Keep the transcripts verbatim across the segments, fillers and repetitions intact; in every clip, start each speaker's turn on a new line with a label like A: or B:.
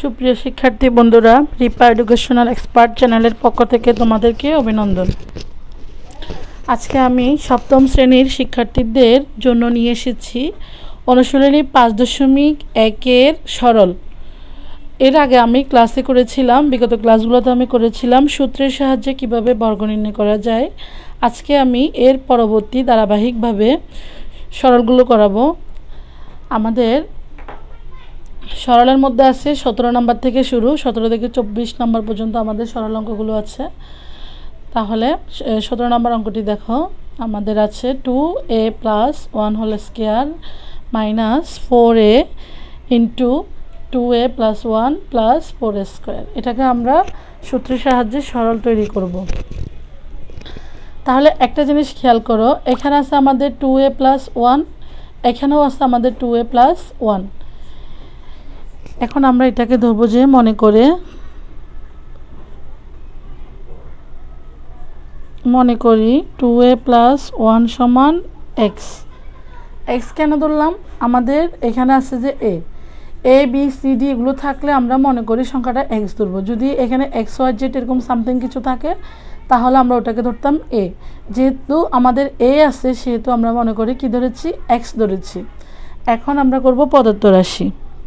A: সুপ্রিয় শিক্ষার্থী বন্ধুরা, রিফা এডুকেশনাল এক্সপার্ট চ্যানেলের পক্ষ থেকে তোমাদেরকে অভিনন্দন। আজকে আমি সপ্তম শ্রেণীর শিক্ষার্থীদের জন্য নিয়ে এসেছি অনুশীলনী পাঁচ দশমিক একের সরল। এর আগে আমি ক্লাসে করেছিলাম, বিগত ক্লাসগুলোতে আমি করেছিলাম সূত্রের সাহায্যে কিভাবে বর্গ নির্ণয় করা যায়। আজকে আমি এর পরবর্তী ধারাবাহিকভাবে সরলগুলো করাবো। আমাদের সরলের মধ্যে আছে সতেরো নম্বর থেকে শুরু, সতেরো থেকে চব্বিশ নম্বর পর্যন্ত আমাদের সরল অঙ্কগুলো আছে। তাহলে সতেরো নম্বর অঙ্কটি দেখো, আমাদের আছে two A plus one whole square minus four A into two A plus one plus four square. এটাকে আমরা সূত্রের সাহায্যে সরল তৈরি করব। তাহলে একটা জিনিস খেয়াল করো, এখানে আছে আমাদের টু এ প্লাস ওয়ান, এখানেও আছে আমাদের টু এ প্লাস ওয়ান। এখন আমরা এটাকে ধরবো যে মনে করে মনে করি টু এ প্লাস ওয়ান সমান এক্স। এক্স কেন ধরলাম? আমাদের এখানে আছে যে A A B C D এগুলো থাকলে আমরা মনে করি সংখ্যাটা এক্স ধরবো। যদি এখানে এক্স ওয়াই জেড এরকম সামথিং কিছু থাকে তাহলে আমরা ওটাকে ধরতাম এ। যেহেতু আমাদের এ আছে সেহেতু আমরা মনে করি কি ধরেছি, এক্স ধরেছি। এখন আমরা করব প্রদত্ত রাশি।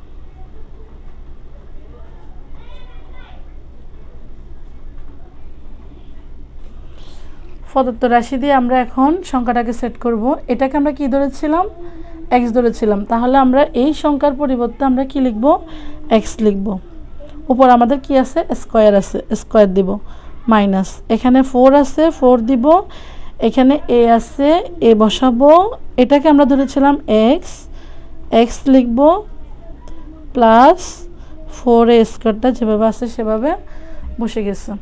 A: প্রদত্ত রাশি দিয়ে আমরা এখন সংখ্যাটাকে সেট করব। এটাকে আমরা কি ধরেছিলাম, এক্স ধরেছিলাম। তাহলে আমরা এই সংখ্যার পরিবর্তে আমরা কি লিখব, এক্স লিখব। উপর আমাদের কি আছে, স্কোয়ার আছে, স্কোয়ার দিব। মাইনাস এখানে ফোর আছে, ফোর দিব। এখানে এ আছে, এ বসাবো। এটাকে আমরা ধরেছিলাম এক্স, এক্স লিখব প্লাস ফোর এ স্কোয়ারটা যেভাবে আছে সেভাবে বসে গেছে।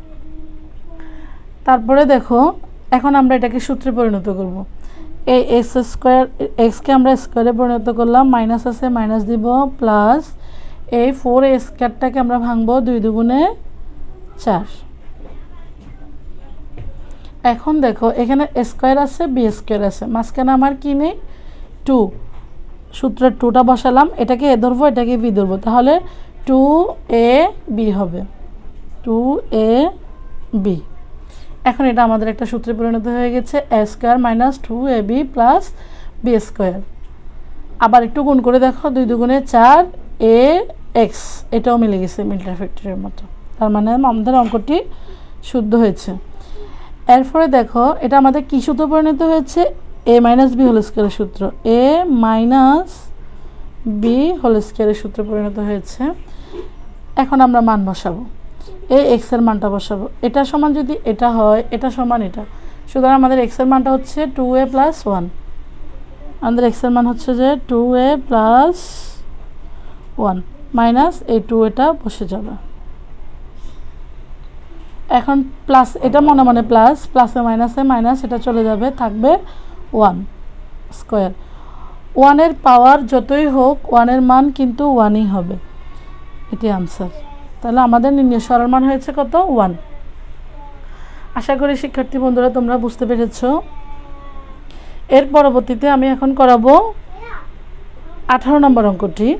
A: তারপরে দেখো, এখন আমরা এটাকে সূত্রে পরিণত করব। এই এক্স স্কোয়ার, এক্সকে আমরা স্কোয়ারে পরিণত করলাম, মাইনাস আছে মাইনাস দিব, প্লাস এই ফোর এ স্কোয়ারটাকে আমরা ভাঙবো দুই দুগুণে চার। এখন দেখো এখানে স্কোয়ার আছে, বি স্কোয়ার আছে, মাঝখানে আমার কি নেই, টু। সূত্রের টুটা বসালাম, এটাকে এ ধরবো, এটাকে বি ধরবো, তাহলে টু এ বি হবে, টু এ বি। এখন এটা আমাদের একটা সূত্রে পরিণত হয়ে গেছে, A square minus two A B plus B square. আবার একটু গুণ করে দেখো, দুই দুগুণে চার এ এক্স, এটাও মিলে গেছে মিল্টার ফ্যাক্টরের মতো। তার মানে আমাদের অঙ্কটি শুদ্ধ হয়েছে। এরপরে দেখো এটা আমাদের কি সূত্র পরিণত হয়েছে, এ মাইনাস বি হোল স্কোয়ারের সূত্র, এ মাইনাস বি হোল স্কোয়ারের সূত্রে পরিণত হয়েছে। এখন আমরা মান বসাবো, এই এক্সের মানটা বসাবো। এটা সমান যদি এটা হয়, এটা সমান এটা, সুতরাং আমাদের এক্সের মানটা হচ্ছে টু এ প্লাস ওয়ান। আমাদের এক্সের মান হচ্ছে যে two A plus one minus এই টু এটা বসে যাবে। এখন প্লাস, এটা মনে মনে প্লাস, প্লাসে মাইনাসে মাইনাস, এটা চলে যাবে, থাকবে ওয়ান স্কোয়ার। ওয়ানের পাওয়ার যতই হোক ওয়ানের মান কিন্তু ওয়ানই হবে, এটি আনসার। তাহলে আমাদের নির্ণয় সরল মান হয়েছে কত, ওয়ান। আশা করি শিক্ষার্থী বন্ধুরা তোমরা বুঝতে পেরেছ। এর পরবর্তীতে আমি এখন করাবো আঠারো নম্বর অঙ্কটি।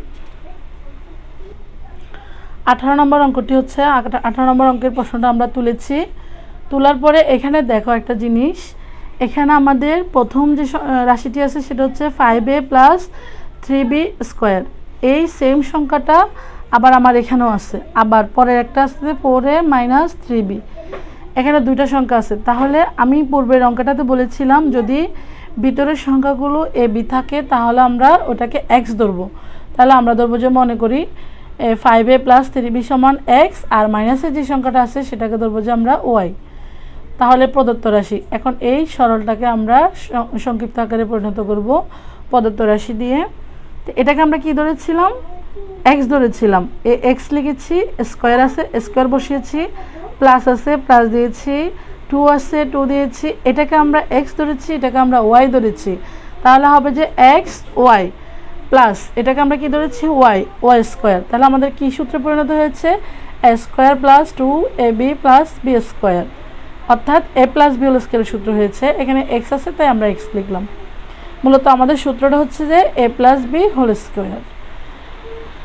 A: আঠারো নম্বর অঙ্কটি হচ্ছে, আঠারো নম্বর অঙ্কের প্রশ্নটা আমরা তুলেছি। তোলার পরে এখানে দেখো একটা জিনিস, এখানে আমাদের প্রথম যে রাশিটি আছে সেটা হচ্ছে five A plus three B square. এই সেম সংখ্যাটা আবার আমার এখানেও আছে, আবার পরের একটা আছে four A minus three B. এখানে দুইটা সংখ্যা আছে। তাহলে আমি পূর্বের অঙ্কটাতে বলেছিলাম যদি ভিতরের সংখ্যাগুলো এ বি থাকে তাহলে আমরা ওটাকে এক্স ধরবো। তাহলে আমরা ধরবো যে মনে করি five A plus three B সমান এক্স, আর মাইনাসের যে সংখ্যাটা আছে সেটাকে ধরবো যে আমরা ওয়াই। তাহলে প্রদত্ত রাশি, এখন এই সরলটাকে আমরা সংক্ষিপ্ত আকারে পরিণত করব প্রদত্ত রাশি দিয়ে। তো এটাকে আমরা কি ধরেছিলাম, এক্স ধরেছিলাম। এ এক্স লিখেছি, স্কোয়ার আছে স্কোয়ার বসিয়েছি, প্লাস আছে প্লাস দিয়েছি, টু আছে টু দিয়েছি। এটাকে আমরা এক্স ধরেছি, এটাকে আমরা ওয়াই ধরেছি। তাহলে হবে যে এক্স ওয়াই প্লাস এটাকে আমরা কি ধরেছি, ওয়াই, ওয়াই স্কোয়ার। তাহলে আমাদের কি সূত্রে পরিণত হয়েছে, A square plus two A B plus B square, অর্থাৎ এ প্লাস বি হোল স্কোয়ারের সূত্র হয়েছে। এখানে এক্স আছে তাই আমরা এক্স লিখলাম। মূলত আমাদের সূত্রটা হচ্ছে যে A plus B whole square.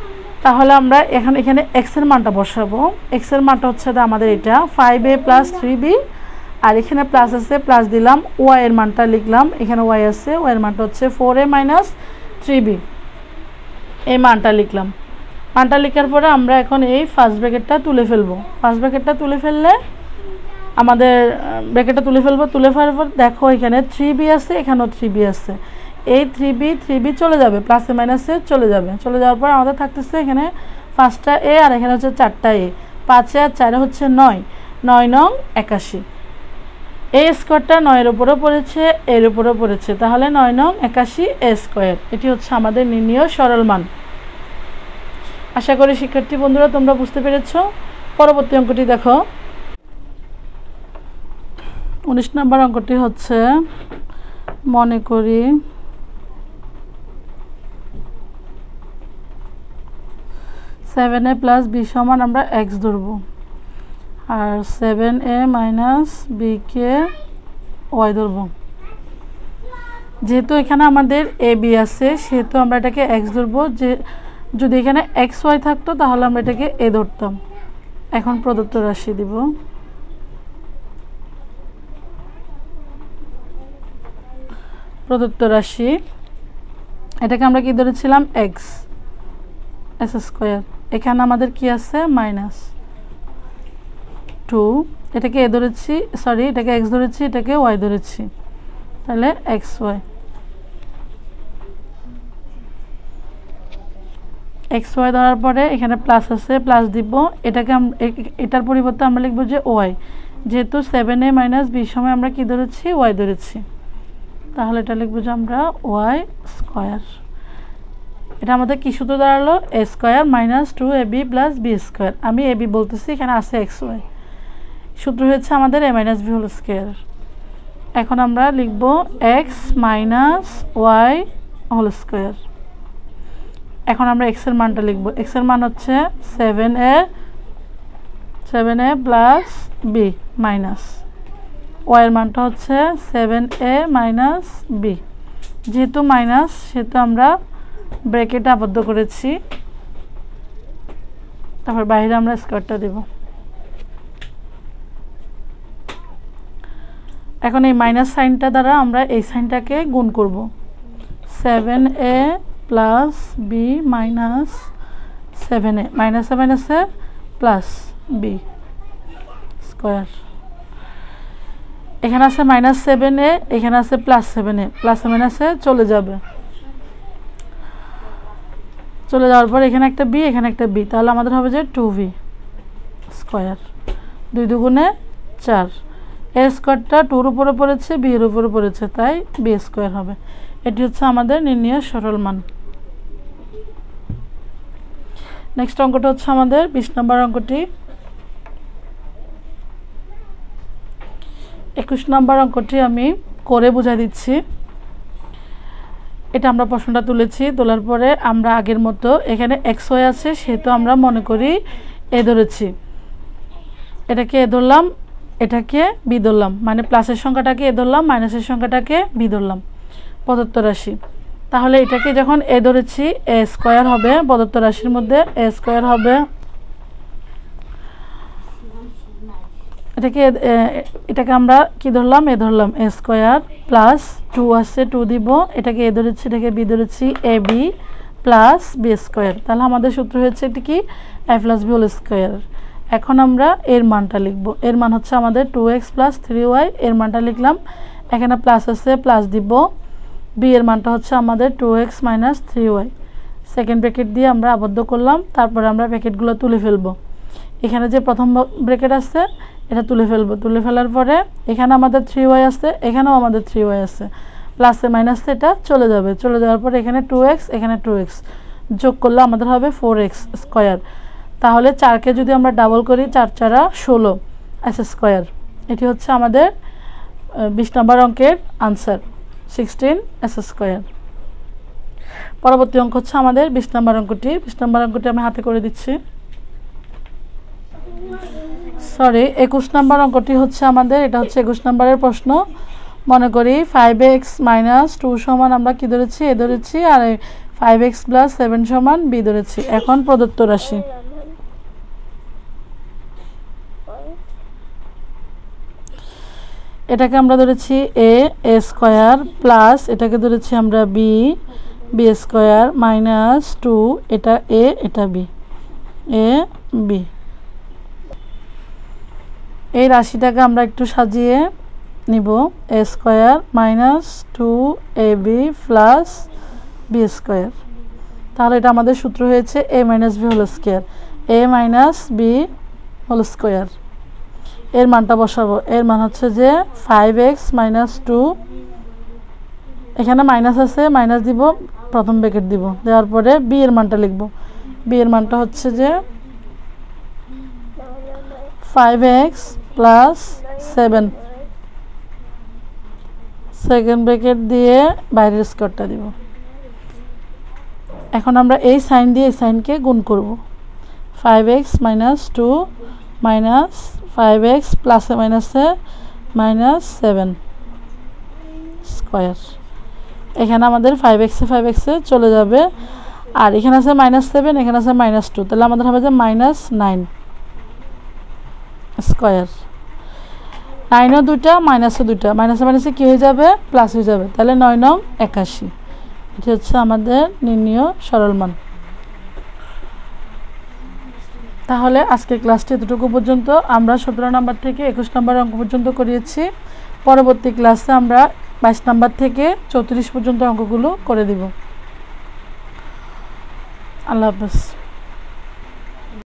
A: তাহলে আমরা এখন এখানে এক্স এর মানটা বসাবো। এক্স এর মানটা হচ্ছে আমাদের এটা five A plus three B, আর এখানে প্লাস আছে প্লাস দিলাম, ওয়াই এর মানটা লিখলাম, এখানে ওয়াই আছে, ওয়াই এর মানটা হচ্ছে four A minus three B, এই মানটা লিখলাম। মানটা লেখার পরে আমরা এখন এই ফার্স্ট ব্র্যাকেটটা তুলে ফেলবো। ফার্স্ট ব্র্যাকেটটা তুলে ফেললে আমাদের ব্র্যাকেটটা তুলে ফেলবো। তুলে ফেলার পর দেখো এখানে থ্রি বি আছে, এখানেও থ্রি বি আছে, এই থ্রি বি থ্রি বি চলে যাবে, প্লাসে মাইনাসে চলে যাবে। চলে যাওয়ার পর আমাদের থাকতেছে এখানে পাঁচটা এ, আর এখানে হচ্ছে চারটা এ, পাঁচে আর চারে হচ্ছে নয়, নয় নং একাশি। এ স্কোয়ারটা নয়ের উপরেও পড়েছে, এর উপরেও পড়েছে, তাহলে নয় নং একাশি এ স্কোয়ার। এটি হচ্ছে আমাদের নির্ণীয় সরল মান। আশা করি শিক্ষার্থী বন্ধুরা তোমরা বুঝতে পেরেছ। পরবর্তী অঙ্কটি দেখো। উনিশ নম্বর অঙ্কটি হচ্ছে, মনে করি সেভেন এ প্লাস বি সমান আমরা এক্স ধরবো, আর সেভেন এ মাইনাস বি কে ওয়াই ধরবো। যেহেতু এখানে আমাদের এ বি আছে সেহেতু আমরা এটাকে এক্স ধরবো। যে যদি এখানে এক্স ওয়াই থাকতো তাহলে আমরা এটাকে এ ধরতাম। এখন প্রদত্ত রাশি দিব। প্রদত্ত রাশি এটাকে আমরা কি ধরেছিলাম এক্স এস স্কোয়ার, এখানে আমাদের কি আছে মাইনাস টু, এটাকে এ ধরেছি, সরি এটাকে এক্স ধরেছি, এটাকে ওয়াই ধরেছি, তাহলে এক্স ওয়াই। এক্স ওয়াই ধরার পরে এখানে প্লাস আছে, প্লাস দিব, এটাকে এটার পরিবর্তে আমরা লিখবো যে ওয়াই, যেহেতু সেভেন এ মাইনাস বি সময় আমরা কি ধরেছি ওয়াই ধরেছি, তাহলে এটা লিখবো যে আমরা ওয়াই স্কোয়ার। এটা আমাদের কি সূত্র দাঁড়ালো, A square minus two A B plus B square. আমি এ বি বলতেছি, এখানে আছে এক্স ওয়াই, সূত্র হয়েছে আমাদের A minus B whole square. এখন আমরা লিখবো X minus Y whole square. এখন আমরা এক্স এর মানটা লিখবো। এক্স এর মান হচ্ছে seven A seven A plus B minus Y এর মানটা হচ্ছে সেভেন এ মাইনাস বি। যেহেতু মাইনাস সেহেতু আমরা ব্র্যাকেটে আবদ্ধ করেছি, তারপর বাইরে আমরা স্কোয়ারটা দেব। এখন এই মাইনাস সাইনটা দ্বারা আমরা এই সাইনটাকে গুণ করব। Seven A plus B minus seven A, মাইনাসে মাইনাসে প্লাস বি স্কোয়ার। এখানে আছে মাইনাস সেভেন এ, এখানে আছে প্লাস সেভেন এ, প্লাসে মাইনাসে চলে যাবে। চলে যাওয়ার পর এখানে একটা বি, এখানে একটা বি, তাহলে আমাদের হবে যে টু বি স্কোয়ার। দুই দুগুণে চার, এ স্কোয়ারটা টুর উপরে পড়েছে, বি এর উপরে পড়েছে, তাই বি স্কোয়ার হবে। এটি হচ্ছে আমাদের নির্ণীয় সরল মান। নেক্সট অঙ্কটা হচ্ছে আমাদের বিশ নম্বর অঙ্কটি। একুশ নম্বর অঙ্কটি আমি করে বুঝাই দিচ্ছি। এটা আমরা প্রশ্নটা তুলেছি, তোলার পরে আমরা আগের মতো এখানে এক্স ওয়াই আছে সেহেতু আমরা মনে করি এ ধরেছি, এটাকে এ ধরলাম, এটাকে বি ধরলাম, মানে প্লাসের সংখ্যাটাকে এ ধরলাম, মাইনাসের সংখ্যাটাকে বি ধরলাম। প্রদত্ত রাশি, তাহলে এটাকে যখন এ ধরেছি এ স্কোয়ার হবে, প্রদত্ত রাশির মধ্যে এ স্কোয়ার হবে, এটাকে এটাকে আমরা কি ধরলাম এ ধরলাম এ স্কোয়ার, প্লাস টু আছে টু দিব, এটাকে এ ধরেছি, এটাকে বি ধরেছি, A B plus B square. তাহলে আমাদের সূত্র হচ্ছে এটি কি A plus B whole square. এখন আমরা এর মানটা লিখব। এর মান হচ্ছে আমাদের two X plus three Y, এর মানটা লিখলাম, এখানে প্লাস আছে প্লাস দিব, বি এর মানটা হচ্ছে আমাদের two X minus three Y. Second bracket দিয়ে আমরা আবদ্ধ করলাম, তারপরে আমরা ব্র্যাকেটগুলো তুলে ফেলবো। এখানে যে প্রথম ব্র্যাকেট আছে এটা তুলে ফেলবো। তুলে ফেলার পরে এখানে আমাদের থ্রি ওয়াই আছে, এখানেও আমাদের থ্রি ওয়াই আছে, প্লাসে মাইনাসে এটা চলে যাবে। চলে যাওয়ার পরে এখানে টু এক্স, এখানে টু এক্স যোগ করলে আমাদের হবে ফোর এক্স স্কোয়ার। তাহলে চারকে যদি আমরা ডাবল করি, চার চারা ষোলো এস স্কোয়ার। এটি হচ্ছে আমাদের বিশ নম্বর অঙ্কের আনসার, সিক্সটিন এস স্কোয়ার। পরবর্তী অঙ্ক হচ্ছে আমাদের বিশ নম্বর অঙ্কটি। বিশ নম্বর অঙ্কটি আমি হাতে করে দিচ্ছি, সরি একুশ নম্বর অঙ্কটি হচ্ছে আমাদের, এটা হচ্ছে একুশ নম্বরের প্রশ্ন। মনে করি ফাইভ এক্স মাইনাস টু সমান আমরা কি ধরেছি এ ধরেছি, আর ফাইভ এক্স প্লাস সেভেন সমান বি ধরেছি। এখন প্রদত্ত রাশি এটাকে আমরা ধরেছি এ এ স্কোয়ার প্লাস এটাকে ধরেছি আমরা B B square minus two এটা এ এটা বি এ বি। এই রাশিটাকে আমরা একটু সাজিয়ে নিব A square minus two A B plus B square. তাহলে এটা আমাদের সূত্র হয়েছে A minus B whole square A minus B whole square. এর মানটা বসাবো, এর মান হচ্ছে যে ফাইভ এক্স মাইনাস টু, এখানে মাইনাস আছে মাইনাস দিব, প্রথম ব্র্যাকেট দিব, দেওয়ার পরে বি এর মানটা লিখব। বি এর মানটা হচ্ছে যে five X plus seven, second bracket দিয়ে বাইরের স্কোয়ারটা দিব। এখন আমরা এই সাইন দিয়ে এই সাইনকে গুণ করব। Five X minus two minus five X প্লাসে মাইনাসে মাইনাস সেভেন স্কোয়ার। এখানে আমাদের ফাইভ এক্সে ফাইভ এক্সে চলে যাবে, আর এখানে আছে মাইনাস সেভেন, এখানে আছে মাইনাস টু, তাহলে আমাদের হবে যে মাইনাস নাইন স্কোয়ার। নাইনও দুইটা মাইনাসও দুইটা, মাইনাসে মাইনাসে কী হয়ে যাবে প্লাস হয়ে যাবে, তাহলে নয় নং একাশি। এটি হচ্ছে আমাদের নির্ণীয় সরল মান। তাহলে আজকের ক্লাসটি এতটুকু পর্যন্ত। আমরা সতেরো নম্বর থেকে একুশ নম্বর অঙ্ক পর্যন্ত করিয়েছি। পরবর্তী ক্লাসে আমরা বাইশ নম্বর থেকে চৌত্রিশ পর্যন্ত অঙ্কগুলো করে দিব। আল্লাহ হাফেজ।